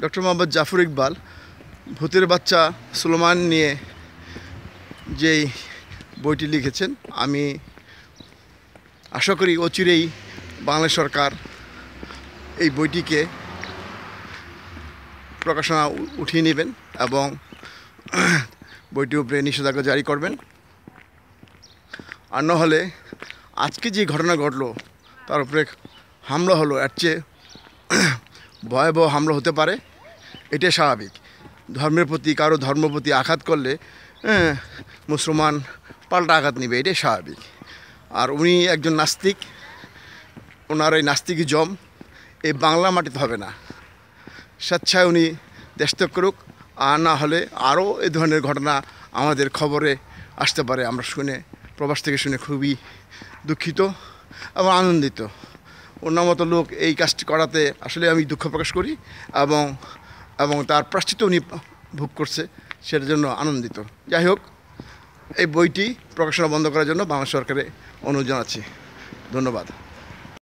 Doctor Mohammad Zafar Iqbal ভূতের বাচ্চা সুলেমান নিয়ে যেই বইটি লিখেছেন, আমি আশা করি অচিরেই বাংলাদেশ সরকার এই বইটিকে প্রকাশনা উঠিয়ে নেবেন এবং বইটির উপরে নিষেধাজ্ঞা জারি করবেন। আর নাহলে আজকে যে ঘটনা ঘটলো তার উপরে হামলা হলো, এর চেয়ে ভয়াবহ হামলা হতে পারে, এটাই স্বাভাবিক। ধর্মের প্রতি, কারো ধর্মের প্রতি আঘাত করলে মুসলমান পাল্টা আঘাত নেবে, এটাই স্বাভাবিক। আর উনি একজন নাস্তিক, ওনার এই নাস্তিকই জম এই বাংলা মাটিতে হবে না। স্বেচ্ছায় উনি দেশ ত্যাগ করুক, আর না হলে আরও এই ধরনের ঘটনা আমাদের খবরে আসতে পারে। আমরা শুনে, প্রবাস থেকে শুনে খুবই দুঃখিত এবং আনন্দিত। ওনার মতো লোক এই কাজটি করাতে আসলে আমি দুঃখ প্রকাশ করি এবং তার প্রায়শ্চিত্ত উনি ভোগ করছে, সেটার জন্য আনন্দিত। যাই হোক, এই বইটি প্রকাশনা বন্ধ করার জন্য বাংলাদেশ সরকারে অনুরোধ জানাচ্ছি। ধন্যবাদ।